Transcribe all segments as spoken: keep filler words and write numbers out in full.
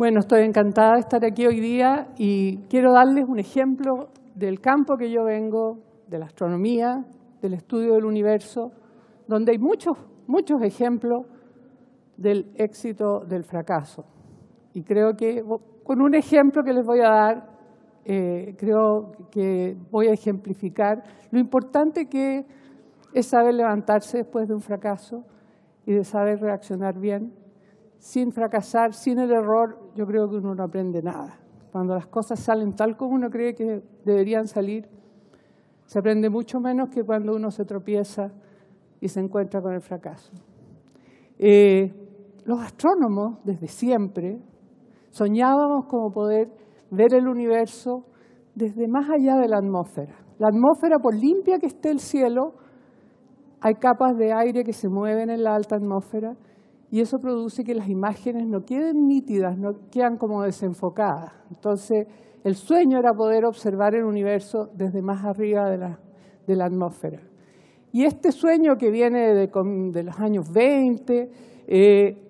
Bueno, estoy encantada de estar aquí hoy día y quiero darles un ejemplo del campo que yo vengo, de la astronomía, del estudio del universo, donde hay muchos, muchos ejemplos del éxito del fracaso. Y creo que con un ejemplo que les voy a dar, eh, creo que voy a ejemplificar lo importante que es saber levantarse después de un fracaso y de saber reaccionar bien. Sin fracasar, sin el error, yo creo que uno no aprende nada. Cuando las cosas salen tal como uno cree que deberían salir, se aprende mucho menos que cuando uno se tropieza y se encuentra con el fracaso. Eh, los astrónomos, desde siempre, soñábamos como poder ver el universo desde más allá de la atmósfera. La atmósfera, por limpia que esté el cielo, hay capas de aire que se mueven en la alta atmósfera y eso produce que las imágenes no queden nítidas, no quedan como desenfocadas. Entonces, el sueño era poder observar el universo desde más arriba de la, de la atmósfera. Y este sueño que viene de, de los años veinte, eh,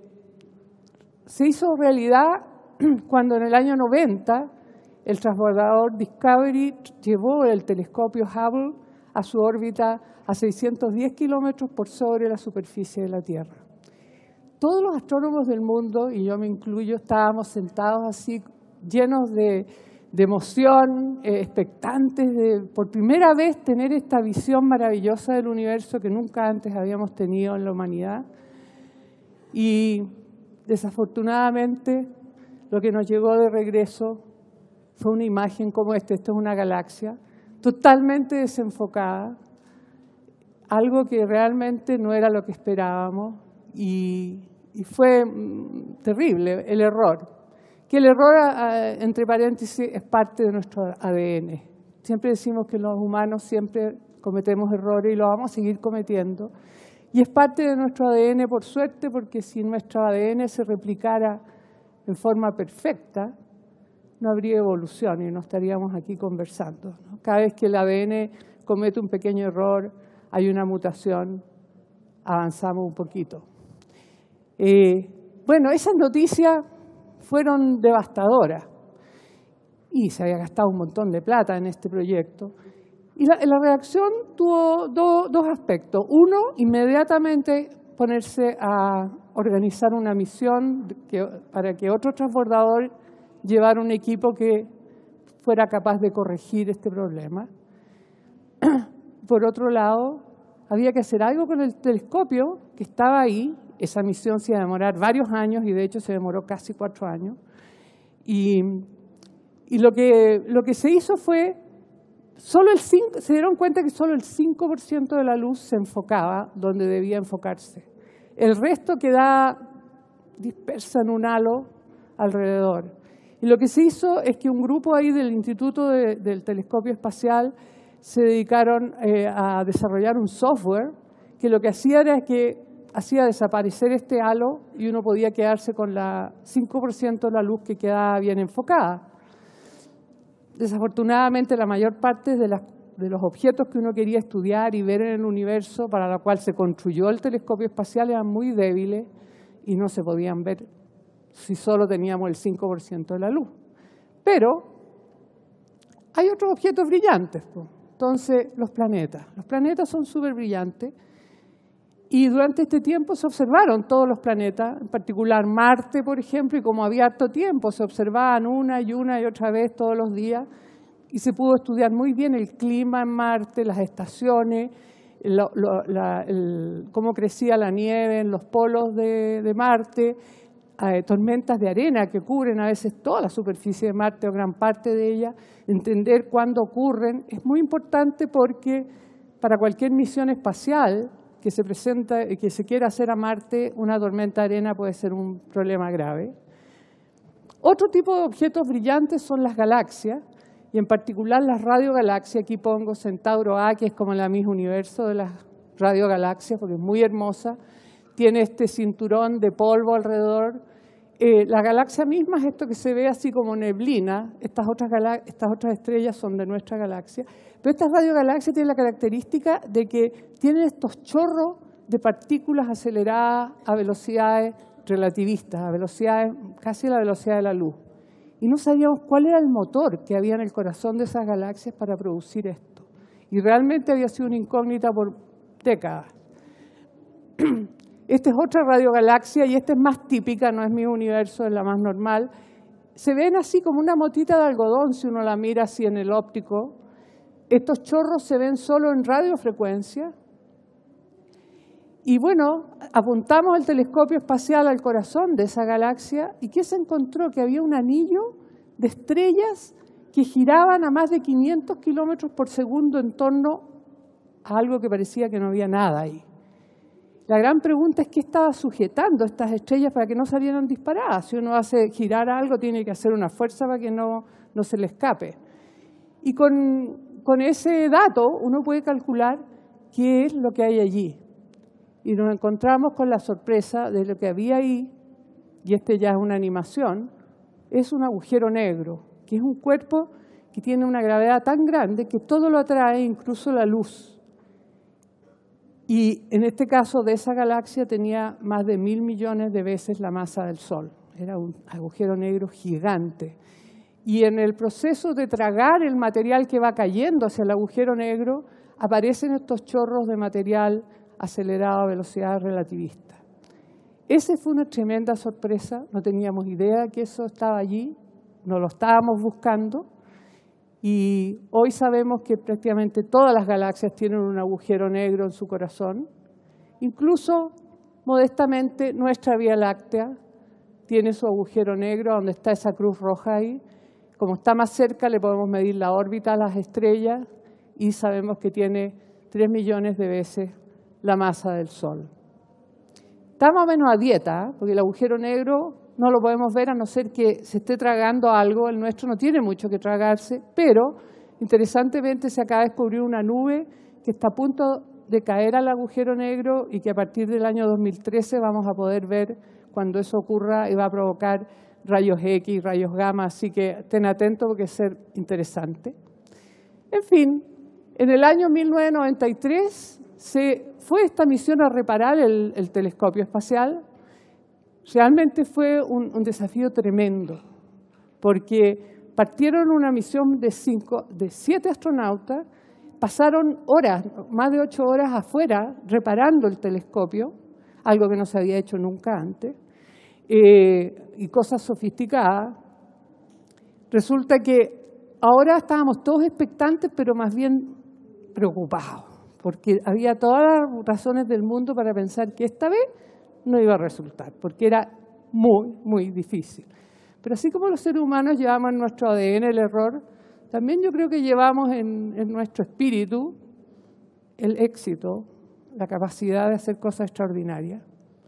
se hizo realidad cuando en el año noventa el transbordador Discovery llevó el telescopio Hubble a su órbita a seiscientos diez kilómetros por sobre la superficie de la Tierra. Todos los astrónomos del mundo, y yo me incluyo, estábamos sentados así llenos de, de emoción, eh, expectantes de por primera vez tener esta visión maravillosa del universo que nunca antes habíamos tenido en la humanidad. Y desafortunadamente lo que nos llegó de regreso fue una imagen como esta. Esto es una galaxia totalmente desenfocada, algo que realmente no era lo que esperábamos y, y fue terrible el error. Que el error, entre paréntesis, es parte de nuestro A D N. Siempre decimos que los humanos siempre cometemos errores y lo vamos a seguir cometiendo. Y es parte de nuestro A D N, por suerte, porque si nuestro A D N se replicara en forma perfecta, no habría evolución y no estaríamos aquí conversando, ¿no? Cada vez que el A D N comete un pequeño error, hay una mutación, avanzamos un poquito. Eh, bueno, esas noticias fueron devastadoras y se había gastado un montón de plata en este proyecto. Y la, la reacción tuvo do, dos aspectos. Uno, inmediatamente ponerse a organizar una misión que, para que otro transbordador llevara un equipo que fuera capaz de corregir este problema. Por otro lado, había que hacer algo con el telescopio que estaba ahí. Esa misión se iba a demorar varios años y de hecho se demoró casi cuatro años. Y, y lo, que, lo que se hizo fue, solo el cinco, se dieron cuenta que solo el cinco por ciento de la luz se enfocaba donde debía enfocarse. El resto quedaba dispersa en un halo alrededor. Y lo que se hizo es que un grupo ahí del Instituto de, del Telescopio Espacial se dedicaron eh, a desarrollar un software que lo que hacía era que hacía desaparecer este halo y uno podía quedarse con la cinco por ciento de la luz que quedaba bien enfocada. Desafortunadamente, la mayor parte de, las, de los objetos que uno quería estudiar y ver en el universo, para la cual se construyó el telescopio espacial, eran muy débiles y no se podían ver si solo teníamos el cinco por ciento de la luz. Pero hay otros objetos brillantes, pues. Entonces, los planetas. Los planetas son súper brillantes y durante este tiempo se observaron todos los planetas, en particular Marte, por ejemplo, y como había harto tiempo, se observaban una y una y otra vez todos los días y se pudo estudiar muy bien el clima en Marte, las estaciones, lo, lo, la, el, cómo crecía la nieve en los polos de, de Marte, eh, tormentas de arena que cubren a veces toda la superficie de Marte o gran parte de ella. Entender cuándo ocurren es muy importante porque para cualquier misión espacial que se presenta, que se quiera hacer a Marte, una tormenta de arena puede ser un problema grave. Otro tipo de objetos brillantes son las galaxias, y en particular las radiogalaxias. Aquí pongo Centauro A, que es como la Miss Universo de las radiogalaxias, porque es muy hermosa. Tiene este cinturón de polvo alrededor. Eh, la galaxia misma es esto que se ve así como neblina. Estas otras, estas otras estrellas son de nuestra galaxia. Pero estas radiogalaxias tienen la característica de que tienen estos chorros de partículas aceleradas a velocidades relativistas, a velocidades, casi a la velocidad de la luz. Y no sabíamos cuál era el motor que había en el corazón de esas galaxias para producir esto. Y realmente había sido una incógnita por décadas. Esta es otra radiogalaxia y esta es más típica, no es mi universo, es la más normal. Se ven así como una motita de algodón si uno la mira así en el óptico. Estos chorros se ven solo en radiofrecuencia. Y bueno, apuntamos el telescopio espacial al corazón de esa galaxia y ¿qué se encontró? Que había un anillo de estrellas que giraban a más de quinientos kilómetros por segundo en torno a algo que parecía que no había nada ahí. La gran pregunta es qué estaba sujetando estas estrellas para que no salieran disparadas. Si uno hace girar algo, tiene que hacer una fuerza para que no, no se le escape. Y con, con ese dato uno puede calcular qué es lo que hay allí. Y nos encontramos con la sorpresa de lo que había ahí, y este ya es una animación, es un agujero negro, que es un cuerpo que tiene una gravedad tan grande que todo lo atrae, incluso la luz. Y en este caso de esa galaxia tenía más de mil millones de veces la masa del Sol. Era un agujero negro gigante. Y en el proceso de tragar el material que va cayendo hacia el agujero negro, aparecen estos chorros de material acelerado a velocidad relativista. Esa fue una tremenda sorpresa, no teníamos idea que eso estaba allí, no lo estábamos buscando y hoy sabemos que prácticamente todas las galaxias tienen un agujero negro en su corazón. Incluso, modestamente, nuestra Vía Láctea tiene su agujero negro donde está esa cruz roja ahí. Como está más cerca le podemos medir la órbita a las estrellas y sabemos que tiene tres millones de veces la masa del Sol. Está más o menos a dieta, porque el agujero negro no lo podemos ver a no ser que se esté tragando algo. El nuestro no tiene mucho que tragarse, pero interesantemente se acaba de descubrir una nube que está a punto de caer al agujero negro y que a partir del año dos mil trece vamos a poder ver cuando eso ocurra y va a provocar rayos X, rayos gamma, así que estén atentos porque es ser interesante. En fin, en el año mil novecientos noventa y tres se fue esta misión a reparar el, el telescopio espacial. Realmente fue un, un desafío tremendo, porque partieron una misión de, cinco, de siete astronautas, pasaron horas, más de ocho horas afuera, reparando el telescopio, algo que no se había hecho nunca antes, eh, y cosas sofisticadas. Resulta que ahora estábamos todos expectantes, pero más bien preocupados, porque había todas las razones del mundo para pensar que esta vez no iba a resultar, porque era muy, muy difícil. Pero así como los seres humanos llevamos en nuestro A D N el error, también yo creo que llevamos en, en nuestro espíritu el éxito, la capacidad de hacer cosas extraordinarias.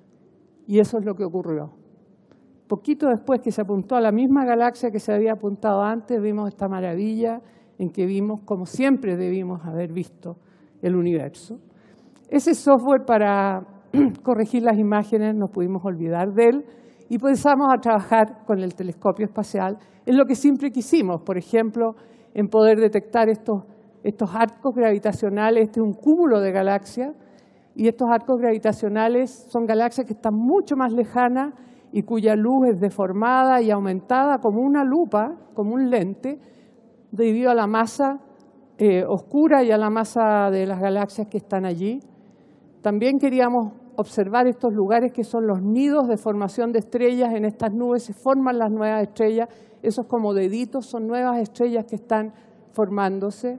Y eso es lo que ocurrió. Poquito después que se apuntó a la misma galaxia que se había apuntado antes, vimos esta maravilla en que vimos como siempre debimos haber visto el universo. Ese software para corregir las imágenes nos pudimos olvidar de él y empezamos a trabajar con el telescopio espacial en lo que siempre quisimos, por ejemplo, en poder detectar estos, estos arcos gravitacionales. Este es un cúmulo de galaxias y estos arcos gravitacionales son galaxias que están mucho más lejanas y cuya luz es deformada y aumentada como una lupa, como un lente, debido a la masa eh, oscura y a la masa de las galaxias que están allí. También queríamos observar estos lugares que son los nidos de formación de estrellas. En estas nubes se forman las nuevas estrellas. Esos como deditos son nuevas estrellas que están formándose.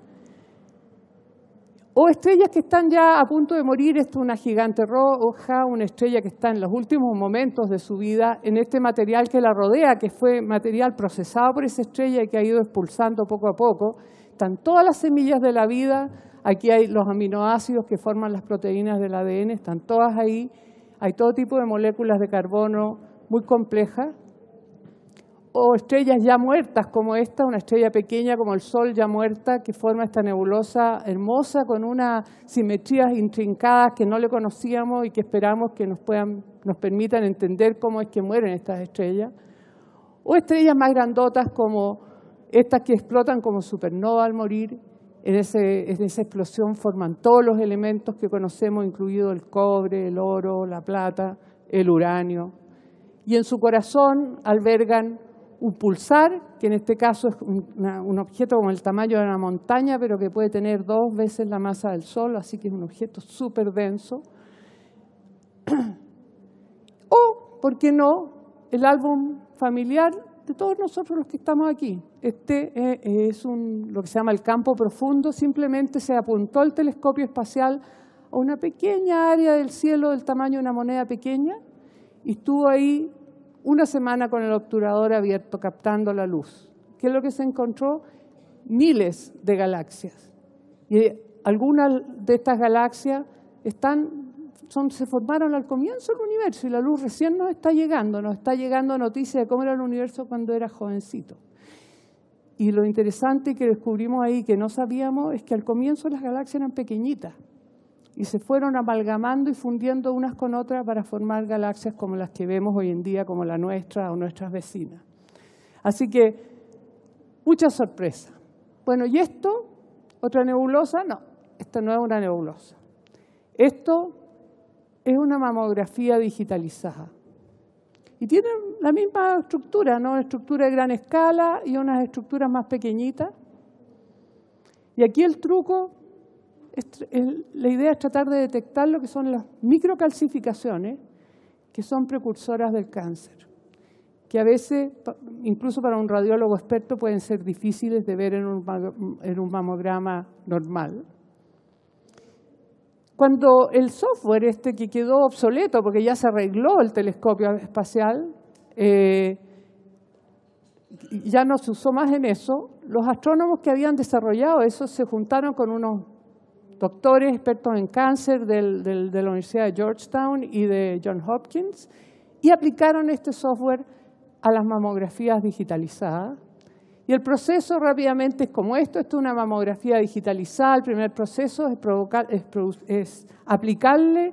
O estrellas que están ya a punto de morir. Esto es una gigante roja, una estrella que está en los últimos momentos de su vida en este material que la rodea, que fue material procesado por esa estrella y que ha ido expulsando poco a poco. Están todas las semillas de la vida. Aquí hay los aminoácidos que forman las proteínas del A D N, están todas ahí. Hay todo tipo de moléculas de carbono muy complejas. O estrellas ya muertas como esta, una estrella pequeña como el Sol ya muerta, que forma esta nebulosa hermosa con unas simetrías intrincadas que no le conocíamos y que esperamos que nos, puedan, nos permitan entender cómo es que mueren estas estrellas. O estrellas más grandotas como estas que explotan como supernova al morir. En, ese, en esa explosión forman todos los elementos que conocemos, incluido el cobre, el oro, la plata, el uranio. y en su corazón albergan un pulsar, que en este caso es una, un objeto como el tamaño de una montaña, pero que puede tener dos veces la masa del Sol, así que es un objeto súper denso. O, ¿por qué no?, el álbum familiar de todos nosotros los que estamos aquí. Este eh, es un, lo que se llama el campo profundo. Simplemente se apuntó el telescopio espacial a una pequeña área del cielo del tamaño de una moneda pequeña y estuvo ahí una semana con el obturador abierto captando la luz. ¿Qué es lo que se encontró? Miles de galaxias. Y algunas de estas galaxias están, son, se formaron al comienzo del universo y la luz recién nos está llegando, nos está llegando noticia de cómo era el universo cuando era jovencito. Y lo interesante que descubrimos ahí, que no sabíamos, es que al comienzo las galaxias eran pequeñitas y se fueron amalgamando y fundiendo unas con otras para formar galaxias como las que vemos hoy en día, como la nuestra o nuestras vecinas. Así que, mucha sorpresa. Bueno, ¿y esto? ¿Otra nebulosa? No, esto no es una nebulosa. Esto es una mamografía digitalizada. Y tienen la misma estructura, ¿no? Una estructura de gran escala y unas estructuras más pequeñitas. Y aquí el truco, es, es, la idea es tratar de detectar lo que son las microcalcificaciones, que son precursoras del cáncer, que a veces, incluso para un radiólogo experto, pueden ser difíciles de ver en un, en un mamograma normal. Cuando el software este que quedó obsoleto, porque ya se arregló el telescopio espacial, eh, ya no se usó más en eso, los astrónomos que habían desarrollado eso se juntaron con unos doctores expertos en cáncer del, del, de la Universidad de Georgetown y de Johns Hopkins y aplicaron este software a las mamografías digitalizadas. Y el proceso rápidamente es como esto, esto es una mamografía digitalizada. El primer proceso es, provocar, es, es aplicarle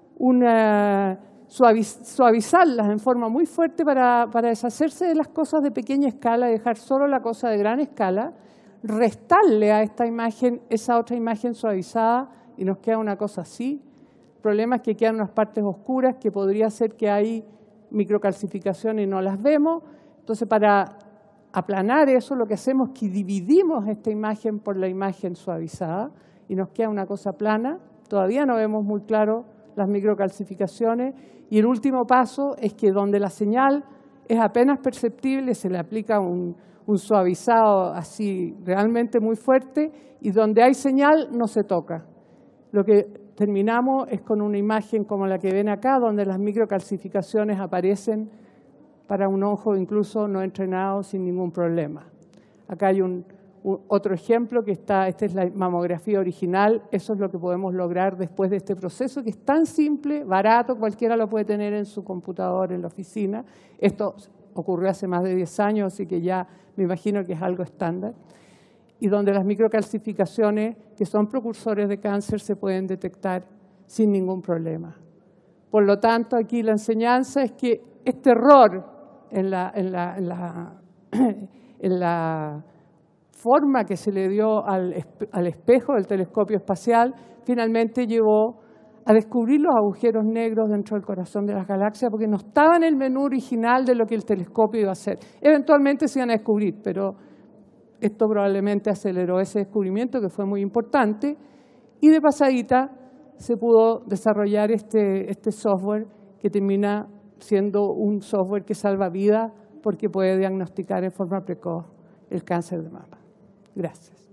una, suaviz, suavizarlas en forma muy fuerte para, para deshacerse de las cosas de pequeña escala y dejar solo la cosa de gran escala, restarle a esta imagen esa otra imagen suavizada y nos queda una cosa así. El problema es que quedan unas partes oscuras que podría ser que hay microcalcificaciones y no las vemos. Entonces, para aplanar eso, lo que hacemos es que dividimos esta imagen por la imagen suavizada y nos queda una cosa plana. Todavía no vemos muy claro las microcalcificaciones y el último paso es que donde la señal es apenas perceptible se le aplica un, un suavizado así realmente muy fuerte y donde hay señal no se toca. Lo que terminamos es con una imagen como la que ven acá, donde las microcalcificaciones aparecen para un ojo incluso no entrenado sin ningún problema. Acá hay un, un, otro ejemplo que está, esta es la mamografía original, eso es lo que podemos lograr después de este proceso, que es tan simple, barato, cualquiera lo puede tener en su computador, en la oficina. Esto ocurrió hace más de diez años, así que ya me imagino que es algo estándar. Y donde las microcalcificaciones, que son precursores de cáncer, se pueden detectar sin ningún problema. Por lo tanto, aquí la enseñanza es que este error en la, en la, en la, en la forma que se le dio al, al espejo del telescopio espacial, finalmente llevó a descubrir los agujeros negros dentro del corazón de las galaxias, porque no estaba en el menú original de lo que el telescopio iba a hacer. Eventualmente se iban a descubrir, pero esto probablemente aceleró ese descubrimiento, que fue muy importante, y de pasadita se pudo desarrollar este, este software que termina siendo un software que salva vidas porque puede diagnosticar en forma precoz el cáncer de mama. Gracias.